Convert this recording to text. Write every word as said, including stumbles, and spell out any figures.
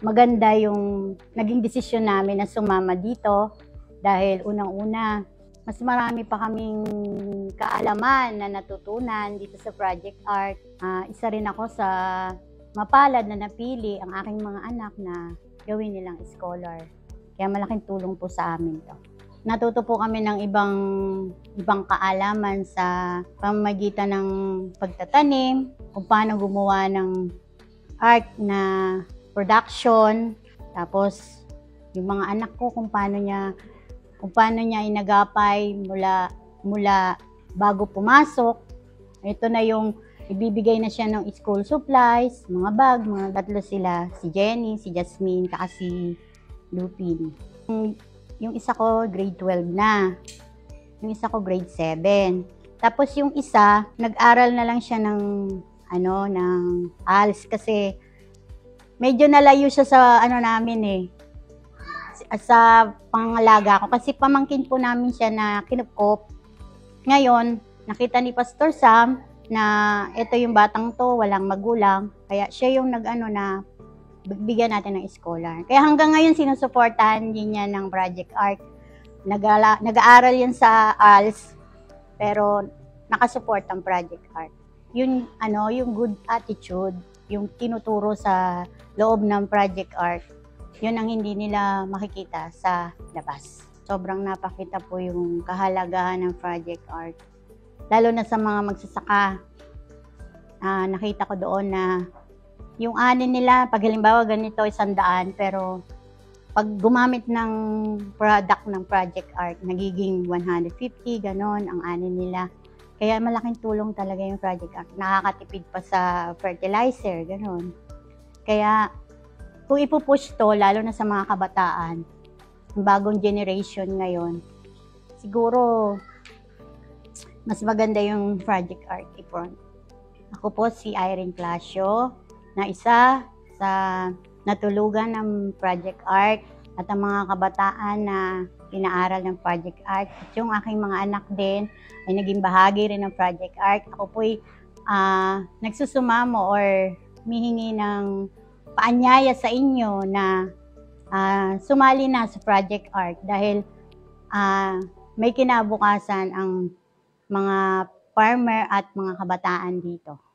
maganda yung naging desisyon namin na sumama dito dahil unang-una, mas marami pa kaming kaalaman na natutunan dito sa Project Art. Uh, isa rin ako sa mapalad na napili ang aking mga anak na gawin nilang scholar. Kaya malaking tulong po sa amin to. Natuto po kami ng ibang ibang kaalaman sa pamamagitan ng pagtatanim, kung paano gumawa ng art na production, tapos yung mga anak ko kung paano niya kung paano niya inagapay mula mula bago pumasok. Ito na yung ibibigay na siya ng school supplies, mga bag, mga tatlo sila, si Jenny, si Jasmine, kaka si Lupin. Yung, yung isa ko grade twelve na. Yung isa ko grade seven. Tapos yung isa, nag-aral na lang siya ng ano, ng A L S kasi medyo nalayo siya sa ano namin eh, sa pangalaga ko. Kasi pamangkin po namin siya na kinupkop. Ngayon, nakita ni Pastor Sam na ito yung batang to, walang magulang. Kaya siya yung nag-ano na bigyan natin ng scholar. Kaya hanggang ngayon sinusuportahan din niya ng Project Art. Nag-aaral yan sa A L S, pero nakasupport ang Project Art. Yun, ano, yung good attitude, yung tinuturo sa loob ng Project Art, yun ang hindi nila makikita sa labas. Sobrang napakita po yung kahalagahan ng Project Art. Lalo na sa mga magsasaka. Uh, nakita ko doon na yung ani nila, pag halimbawa ganito, isang daan, pero pag gumamit ng product ng Project Art, nagiging one hundred fifty, ganon ang ani nila. Kaya malaking tulong talaga yung Project Art. Nakakatipid pa sa fertilizer, ganon. Kaya kung ipupush to, lalo na sa mga kabataan, ang bagong generation ngayon, siguro mas maganda yung Project Art i-front. Ako po si Irene Clasio, na isa sa natulugan ng Project Art at ang mga kabataan na pinaaral ng Project Art. At yung aking mga anak din ay naging bahagi rin ng Project Art. Ako po'y uh, nagsusumamo or mihingi ng paanyaya sa inyo na uh, sumali na sa Project Art dahil uh, may kinabukasan ang mga farmer at mga kabataan dito.